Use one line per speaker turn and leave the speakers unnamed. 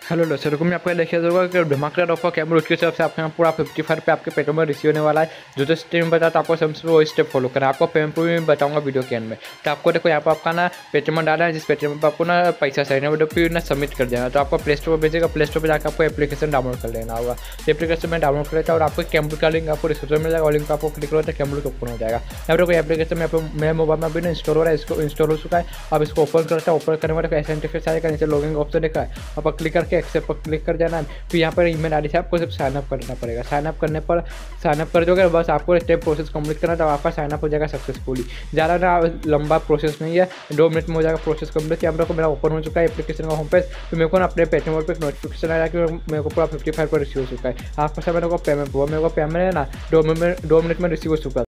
Hello दोस्तों, मैं आपको देखिए होगा कि धमाकेदार ऑफर कैमरा उसकी तरफ से आपके यहाँ पूरा 55 पे आपके पेट्रोल में रिसीव होने वाला है। जो स्टेप बताता आपको सबसे वो स्टेप फॉलो करना है। आपको पेमेंट भी बताऊंगा वीडियो के एंड में। तो आपको देखो यहाँ पर आपका ना पेटीएम डालना है, जिस पेटीएम पर आपको ना पैसा सही ना फिर ना सबमिट कर देना। तो आपको प्ले स्टोर पर भेजेगा, प्ले स्टोर पर जाकर आपको एप्लीकेशन डाउनलोड कर लेना होगा। एप्लीकेशन में डाउनलोड कर लेता है और आपको कैमरा का लिंक आपको डिस्क्रिप्शन में जाएगा और लिंक पर आपको क्लिक करो तो कैमरा ओपन हो जाएगा। यहाँ पर कोई एप्लीकेशन में मेरे मोबाइल में अभी ना इंस्टॉल हो रहा है, इसको इंस्टॉल हो चुका है। आप इसको ओपन करते हैं, ओपन करने वाले ऐसा इंटरफेस आएगा, नीचे लॉगिन ऑप्शन देखा है, आप क्लिक करके एक्सेप्ट पर क्लिक कर जाना है। फिर यहाँ पर ईमेल आईडी से आपको सिर्फ साइनअप करना पड़ेगा। साइनअप करने पर साइनअप कर दोगे, बस आपको स्टेप प्रोसेस कंप्लीट करना, तो आपका साइनअप हो जाएगा सक्सेसफुली। ज़्यादा ना लंबा प्रोसेस नहीं है, 2 मिनट में हो जाएगा प्रोसेस कंप्लीट। यहाँ पर मेरा ओपन हो चुका है एप्लीकेशन का होम पेज। तो मेरे को ना अपने पेटीएम पर एक नोटिफिकेशन आया कि मेरे को पूरा 55 पर रिसीव हो चुका है। आपका समय मेरे को पेमेंट हुआ, मेरे को पेमेंट है ना 2 मिनट में रिसीव हो चुका है।